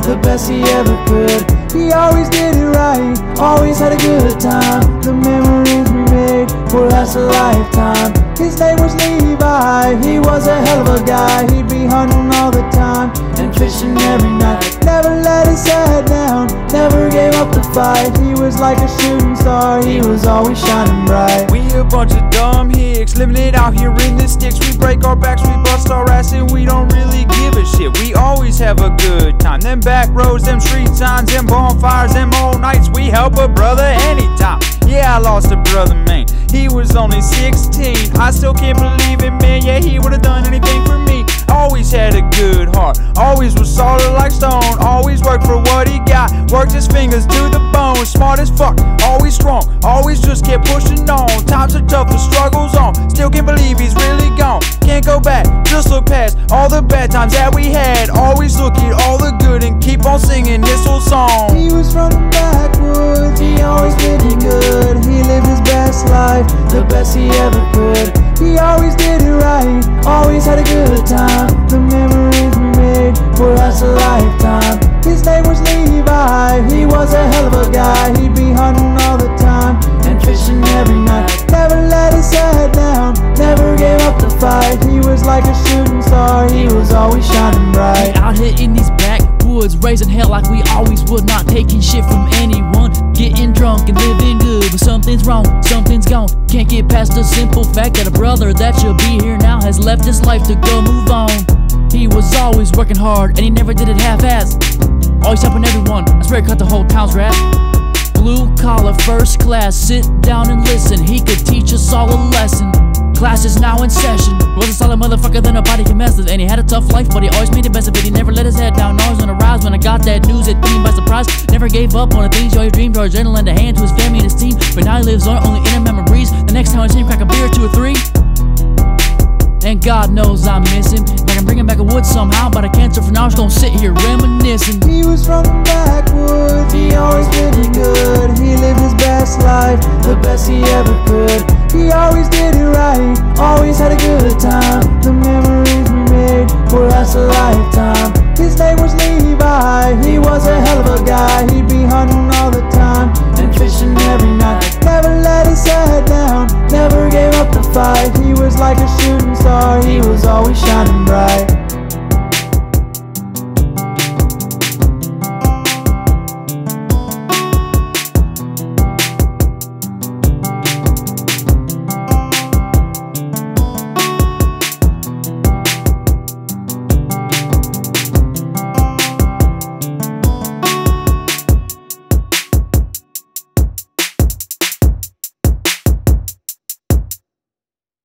the best he ever could. He always did it right, always had a good time. The memories we made will last a lifetime. His name was Levi, he was a hell of a guy. He'd be hunting all the time and fishing every night. Never let his head down, never gave up the fight. He was like a shooting star, he was always shining bright. We a bunch of dumb hicks, living it out here in the sticks. We break our backs, we bust our ass, and we don't really give a shit. We always have a good time. Them back roads, them street signs, them bonfires, them all nights. We help a brother anytime. Yeah, I lost a brother, man. He was only 16. I still can't believe it, man. Yeah, he would've done anything for me. Always had a good heart, always was solid like stone. Always worked for what he got, worked his fingers to the bone. Smart as fuck, always strong, always just kept pushing on. Times are tough, the struggle's on. Still can't believe he's really gone. Can't go back, just look past all the bad times that we had. Always look at all the good and keep on singing this old song. He was from the backwoods, he always did it good. He lived his best life, the best he ever could. He always did it right, always had a good time. The memories we made will last a lifetime. His name was Levi, he was a hell of a guy. He'd be hunting all the time and fishing every night. Never let his head down, never gave up the fight. He was like a shooting star, he was always shining bright. Out here in these backwoods, raising hell like we always would. Not taking shit from anyone, getting drunk and living good. But something's wrong, something's gone. Can't get past the simple fact that a brother that should be here now has left his life to go move on. He was always working hard and he never did it half-assed. Always helping everyone, I swear he cut the whole town's rap. Blue collar, first class, sit down and listen. He could teach us all a lesson. Class is now in session. Was a solid motherfucker that nobody can mess with. And he had a tough life, but he always made the best of it. He never let his head down, always on the rise. When I got that news, it took me by surprise. Never gave up on the things he always dreamed, or a journal lend a hand to his family and his team. But now he lives on only in our memories. The next time I see him crack a beer, 2 or 3. And God knows I miss him. If I can bring him back a wood somehow, but I can't, so for now I'm just gonna sit here reminiscing. He was from the backwoods, he always did it good. He lived his best life, the best he ever could. He always did it right, always had a good time. The memories